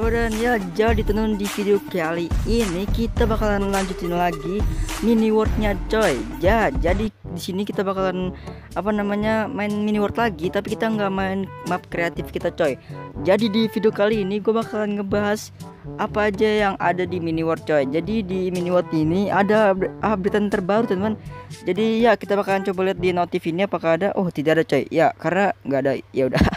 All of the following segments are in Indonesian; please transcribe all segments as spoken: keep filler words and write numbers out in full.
Halo dan ya, jadi teman di video kali ini kita bakalan lanjutin lagi mini worldnya coy. Ya, jadi di sini kita bakalan apa namanya main mini world lagi, tapi kita nggak main map kreatif kita coy. Jadi di video kali ini gue bakalan ngebahas apa aja yang ada di mini world coy. Jadi di mini world ini ada update terbaru teman. Jadi ya kita bakalan coba lihat di notif ini apakah ada. Oh, tidak ada coy. Ya, karena nggak ada. Ya udah.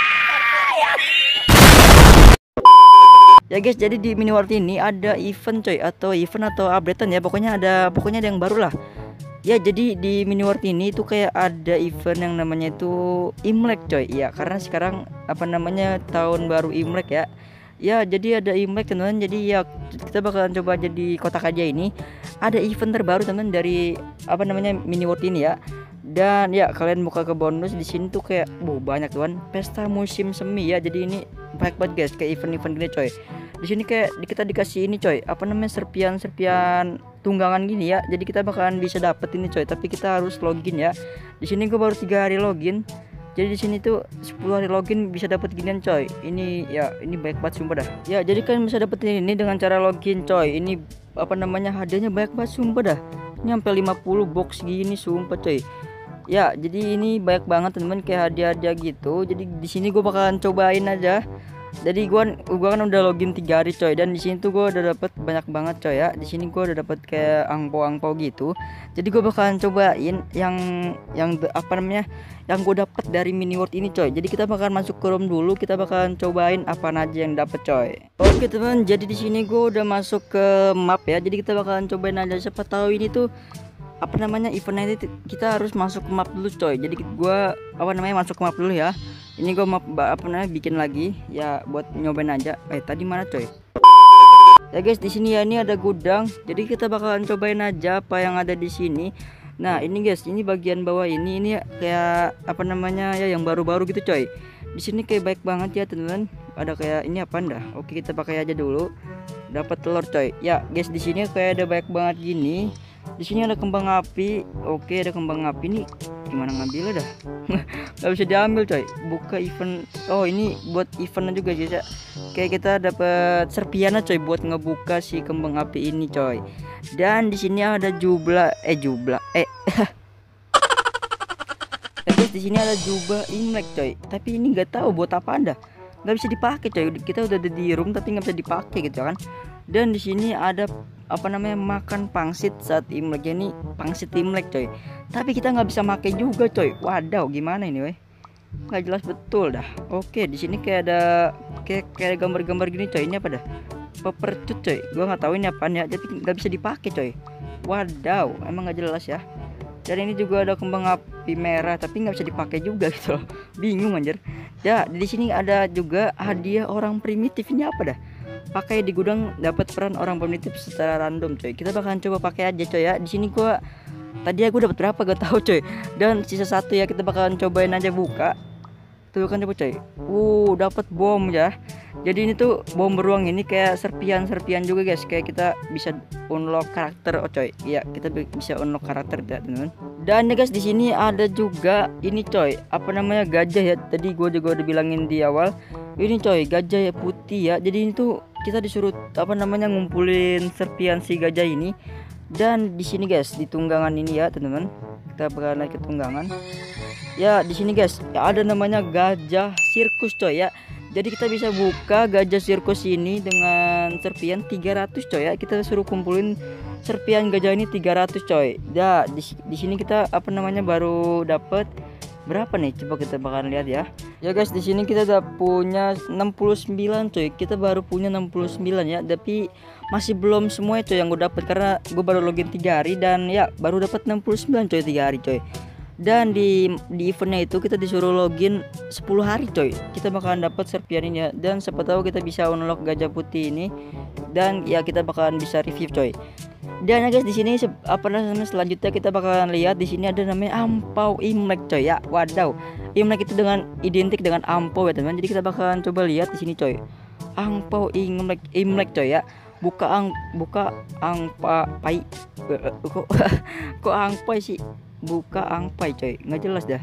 Ya guys, jadi di mini world ini ada event coy, atau event atau updatean ya, pokoknya ada pokoknya ada yang baru lah. Ya, jadi di mini world ini tuh kayak ada event yang namanya itu Imlek coy. Ya, karena sekarang apa namanya tahun baru Imlek ya. Ya, jadi ada Imlek teman-teman. Jadi ya kita bakalan coba jadi kotak aja ini. Ada event terbaru teman dari apa namanya mini world ini ya. Dan ya kalian buka ke bonus di sini tuh kayak wow, banyak tuan pesta musim semi ya. Jadi ini banyak banget guys kayak event-event gini coy. Di sini kayak kita dikasih ini coy, apa namanya serpian-serpian tunggangan gini ya. Jadi kita bakalan bisa dapet ini coy, tapi kita harus login ya. Di sini gue baru tiga hari login. Jadi di sini tuh sepuluh hari login bisa dapat ginian coy. Ini ya ini baik banget sumpah dah. Ya, jadi kalian bisa dapetin ini dengan cara login coy. Ini apa namanya hadiahnya banyak banget sumpah dah. Ini sampai lima puluh box gini sumpah coy. Ya, jadi ini banyak banget teman-teman kayak hadiah-hadiah gitu. Jadi di sini gue bakalan cobain aja. Jadi gua gua kan udah login tiga hari coy, dan di sini tuh gua udah dapet banyak banget coy ya. Di sini gua udah dapet kayak angpau-angpau gitu. Jadi gua bakalan cobain yang yang apa namanya yang gua dapet dari mini world ini coy. Jadi kita bakalan masuk ke room dulu, kita bakalan cobain apa aja yang dapet coy. Oke teman, jadi di sini gua udah masuk ke map ya. Jadi kita bakalan cobain aja, siapa tahu ini tuh apa namanya eventnya itu kita harus masuk ke map dulu coy. Jadi gua apa namanya masuk ke map dulu ya. Ini gue map apa namanya bikin lagi ya buat nyobain aja. Eh tadi mana coy? Ya guys, di sini ya ini ada gudang. Jadi kita bakalan cobain aja apa yang ada di sini. Nah ini guys, ini bagian bawah ini ini kayak apa namanya ya yang baru-baru gitu coy. Di sini kayak baik banget ya teman-teman. Ada kayak ini apa dah? Oke kita pakai aja dulu. Dapat telur coy. Ya guys, di sini kayak ada baik banget gini. Di sini ada kembang api. Oke ada kembang api nih. Gimana ngambilnya dah? Gak bisa diambil coy. Buka event. Oh ini buat eventnya juga guys ya. Kayak kita dapat serpiannya coy buat ngebuka si kembang api ini coy. Dan di sini ada jubla eh jubla eh ya guys, di sini ada jubah Imlek coy. Tapi ini nggak tahu buat apa anda. Nggak bisa dipakai coy. Kita udah ada di room tapi nggak bisa dipakai gitu kan. Dan di sini ada apa namanya makan pangsit saat Imlek, ini pangsit Imlek coy. Tapi kita nggak bisa pakai juga coy. Wadaw gimana ini weh? Nggak jelas betul dah. Oke di sini kayak ada kayak kayak gambar-gambar gini coy. Ini apa dah? Pepercut coy. Gua nggak tahu ini apaan ya. Jadi nggak bisa dipakai coy. Wadaw emang nggak jelas ya. Dan ini juga ada kembang api merah tapi nggak bisa dipakai juga gitu loh. Bingung anjir. Ya di sini ada juga hadiah orang primitif. Ini apa dah? Pakai di gudang dapat peran orang primitif secara random coy. Kita bakalan coba pakai aja coy ya. Di sini gua tadi aku dapat berapa gak tahu coy. Dan sisa satu ya kita bakalan cobain aja buka. Tuh kan coba coy. Uh dapat bom ya. Jadi ini tuh bom beruang ini kayak serpian-serpian juga guys. Kayak kita bisa unlock karakter oh coy. Iya, kita bisa unlock karakter ya teman-teman. Dan ya guys di sini ada juga ini coy. Apa namanya gajah ya. Tadi gua juga udah bilangin di awal. Ini coy gajah ya putih ya. Jadi ini tuh kita disuruh apa namanya ngumpulin serpian si gajah ini. Dan di sini guys di tunggangan ini ya teman-teman, kita bakal naik ke tunggangan ya. Di sini guys ya, ada namanya gajah sirkus coy ya. Jadi kita bisa buka gajah sirkus ini dengan serpian tiga ratus coy ya. Kita suruh kumpulin serpian gajah ini tiga ratus coy ya. Di, di sini kita apa namanya baru dapat berapa nih, coba kita bakalan lihat ya. Ya guys di sini kita udah punya enam puluh sembilan coy. Kita baru punya enam puluh sembilan ya, tapi masih belum semua itu yang gue dapat karena gue baru login tiga hari dan ya baru dapat enam puluh sembilan coy tiga hari coy. Dan di di eventnya itu kita disuruh login sepuluh hari coy. Kita bakalan dapat serpian ini ya, dan siapa tahu kita bisa unlock gajah putih ini dan ya kita bakalan bisa review coy. Dan ya guys di sini apa namanya selanjutnya kita bakalan lihat di sini ada namanya ampau Imlek coy ya. Wadaw. Imlek itu dengan identik dengan ampau ya teman. Jadi kita bakalan coba lihat di sini coy. Ampau Imlek Imlek coy ya. Buka ang buka angpa pai. Kok kok angpai sih? Buka angpai coy. Nggak jelas dah.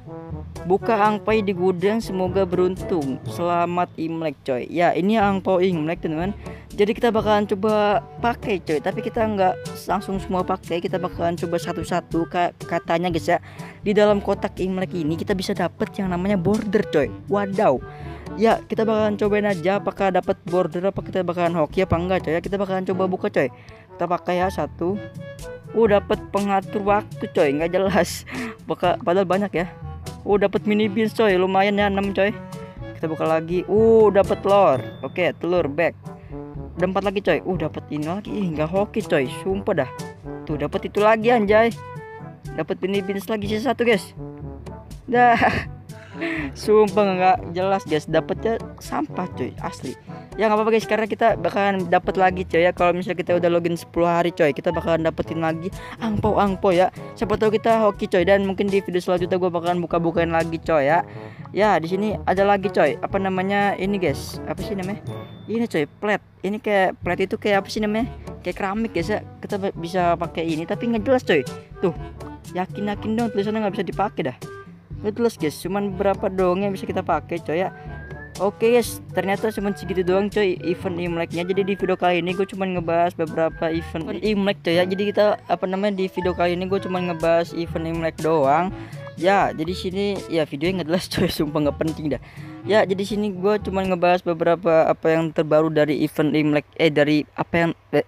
Buka angpai di gudang, semoga beruntung. Selamat Imlek coy. Ya ini angpau Imlek teman-teman. Jadi kita bakalan coba pakai coy. Tapi kita nggak langsung semua pakai. Kita bakalan coba satu-satu. Katanya guys ya, di dalam kotak Imlek ini kita bisa dapet yang namanya border coy. Wadaw. Ya kita bakalan cobain aja apakah dapat border, apa kita bakalan hoki apa enggak coy ya. Kita bakalan coba buka coy. Kita pakai ya satu. Uh dapat pengatur waktu coy, nggak jelas. Baka, padahal banyak ya. Uh dapat mini beans coy, lumayan ya enam coy. Kita buka lagi. Uh dapat telur. Oke, telur back. Udah empat lagi coy. Uh dapat ini lagi. Ih, nggak hoki coy, sumpah dah. Tuh dapat itu lagi anjay. Dapat mini beans lagi sisa satu guys. Dah. Sumpah nggak jelas guys, dapetnya sampah coy, asli. Ya nggak apa-apa guys, karena kita bakalan dapat lagi coy ya. Kalau misalnya kita udah login sepuluh hari coy, kita bakalan dapetin lagi angpau-angpau ya. Siapa tahu kita hoki coy, dan mungkin di video selanjutnya gue bakalan buka-bukain lagi coy ya. Ya di sini ada lagi coy, apa namanya ini guys, apa sih namanya? Ini coy, plat. Ini kayak plat itu kayak apa sih namanya? Kayak keramik guys ya. Kita bisa pakai ini tapi nggak jelas coy. Tuh, yakin-yakin dong tulisannya nggak bisa dipakai dah. Jelas guys, cuman beberapa doang yang bisa kita pakai coy ya. Oke guys, ternyata cuma segitu doang coy event Imleknya. Jadi di video kali ini gue cuma ngebahas beberapa event Imlek coy ya. Jadi kita apa namanya di video kali ini gue cuma ngebahas event Imlek doang. Ya, jadi sini ya videonya nggak jelas coy, sumpah nggak penting dah. Ya, jadi sini gue cuma ngebahas beberapa apa yang terbaru dari event Imlek eh dari apa yang eh,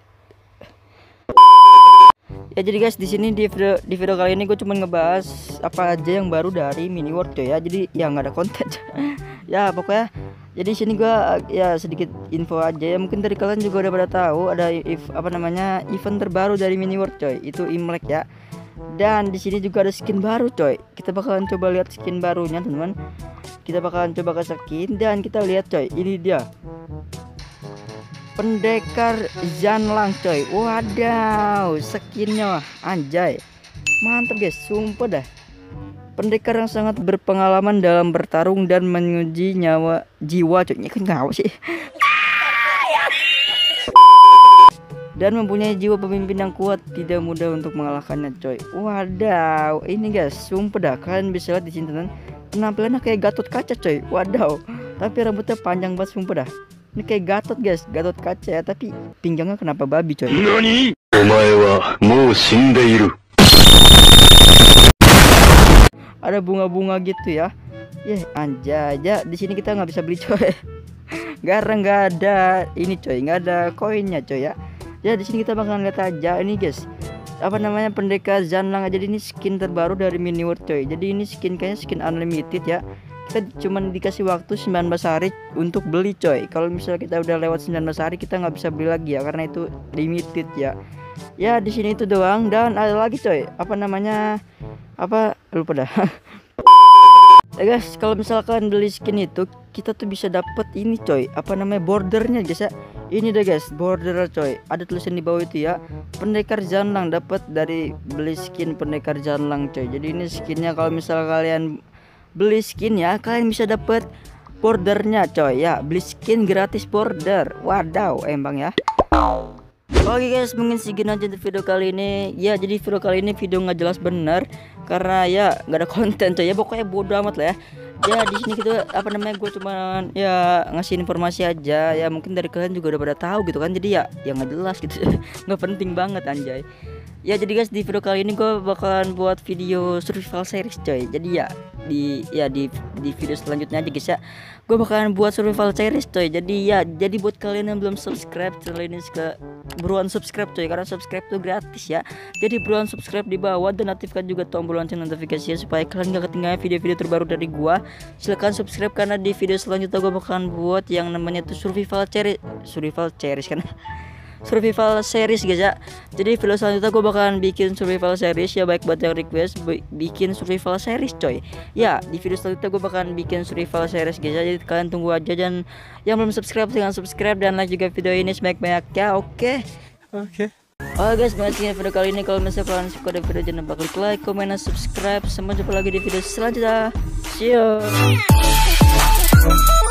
Ya jadi guys, di sini di video di video kali ini gue cuma ngebahas apa aja yang baru dari mini world coy ya. Jadi ya nggak ada konten. Ya pokoknya jadi sini gue ya sedikit info aja ya. Mungkin dari kalian juga udah pada tahu ada if, apa namanya event terbaru dari mini world coy, itu Imlek ya. Dan di sini juga ada skin baru coy. Kita bakalan coba lihat skin barunya teman-teman. Kita bakalan coba ke skin dan kita lihat coy, ini dia. Pendekar Zanlang coy. Wadaw, skinnya anjay. Mantap guys, sumpah dah. Pendekar yang sangat berpengalaman dalam bertarung dan menguji nyawa jiwa coy. Ini kan nyawa sih. Dan mempunyai jiwa pemimpin yang kuat, tidak mudah untuk mengalahkannya coy. Wadaw, ini guys, sumpah dah. Kalian bisa lihat di sini teman. Penampilannya kayak Gatot Kaca coy. Wadaw. Tapi rambutnya panjang banget, sumpah dah. Ini kayak Gatot guys, Gatot Kaca ya, tapi pinggangnya kenapa babi coy? Nani? Omae wa mou shindeiru. Ada bunga-bunga gitu ya. Ya anjay, ya di sini kita nggak bisa beli coy. Karena nggak ada ini coy, nggak ada koinnya coy ya. Ya di sini kita bakalan lihat aja ini guys. Apa namanya pendekar Zanlang aja, ini skin terbaru dari mini world coy. Jadi ini skin kayaknya skin unlimited ya. Kita cuman dikasih waktu sembilan belas hari untuk beli coy. Kalau misalnya kita udah lewat sembilan belas hari kita nggak bisa beli lagi ya, karena itu limited ya. Ya di sini itu doang, dan ada lagi coy. Apa namanya? Apa lupa dah. Ya guys, kalau misalkan beli skin itu kita tuh bisa dapet ini coy. Apa namanya? Bordernya guys ya. Ini deh guys, border coy. Ada tulisan di bawah itu ya. Pendekar Zanlang, dapat dari beli skin pendekar Zanlang coy. Jadi ini skinnya kalau misal kalian beli skin ya, kalian bisa dapet bordernya coy ya. Beli skin gratis border. Wadaw emang ya. Oke guys, mungkin segini aja di video kali ini ya. Jadi video kali ini video nggak jelas bener karena ya nggak ada konten coy ya. Pokoknya bodo amat lah ya. Ya di sini kita apa namanya, gue cuman ya ngasih informasi aja ya. Mungkin dari kalian juga udah pada tahu gitu kan. Jadi ya yang nggak jelas gitu. Nggak penting banget anjay. Ya jadi guys, di video kali ini gue bakalan buat video survival series coy. Jadi ya di ya di di video selanjutnya aja guys ya, gue bakalan buat survival series coy. Jadi ya jadi buat kalian yang belum subscribe channel ini, ke buruan subscribe coy, karena subscribe tuh gratis ya. Jadi buruan subscribe di bawah dan aktifkan juga tombol lonceng notifikasinya supaya kalian gak ketinggalan video-video terbaru dari gue. Silahkan subscribe karena di video selanjutnya gue bakalan buat yang namanya tuh survival series, survival series kan. Survival series guys ya. Jadi video selanjutnya gue bakalan bikin survival series ya, baik buat yang request bikin survival series coy. Ya di video selanjutnya gue bakalan bikin survival series guys ya. Jadi kalian tunggu aja, dan yang belum subscribe silahkan subscribe dan like juga video ini sebanyak-banyak ya. Oke Oke Oke guys, makasih video kali ini. Kalau misalnya kalian suka dengan video, jangan lupa klik like, comment, dan subscribe. Sampai jumpa lagi di video selanjutnya. See you.